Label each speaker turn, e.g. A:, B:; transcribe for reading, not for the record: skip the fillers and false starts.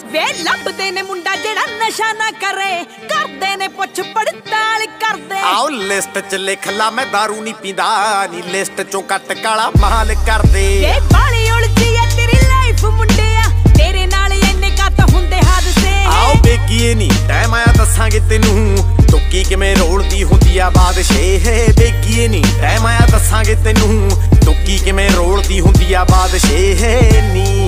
A: ਵੇ ਲੱਭਦੇ ਨੇ ਮੁੰਡਾ ਜਿਹੜਾ ਨਸ਼ਾ ਨਾ ਕਰੇ, ਕਰਦੇ ਨੇ ਪੁੱਛ ਪੜਤਾਲ ਕਰਦੇ।
B: ਆਓ ਲਿਸਟ ਚ ਲਿਖ ਲਾ ਮੈਂ ਦਾਰੂ ਨਹੀਂ ਪੀਂਦਾ, ਨੀ ਲਿਸਟ ਚੋਂ ਕੱਟ ਕਾਲਾ ਮਾਲ ਕਰਦੇ।
A: ਵੇ ਬਾਲੀ ਉਲਝੀ ਐ ਤੇਰੀ ਲਾਈਫ ਮੁੰਡਿਆ, ਤੇਰੇ ਨਾਲ ਇੰਨੇ ਕੱਤ ਹੁੰਦੇ ਹਾਦਸੇ।
B: ਆਓ ਬੇਗੀਏ ਨੀ ਟਾਈਮ ਆਇਆ ਦੱਸਾਂਗੇ ਤੈਨੂੰ, ਤੁੱਕੀ ਕਿਵੇਂ ਰੋਲਦੀ ਹੁੰਦੀ ਆ ਬਾਦਸ਼ਾਹ। ਬੇਗੀਏ ਨੀ ਟਾਈਮ ਆਇਆ ਦੱਸਾਂਗੇ ਤੈਨੂੰ, ਤੁੱਕੀ ਕਿਵੇਂ ਰੋਲਦੀ ਹੁੰਦੀ ਆ ਬਾਦਸ਼ਾਹ ਨੀ।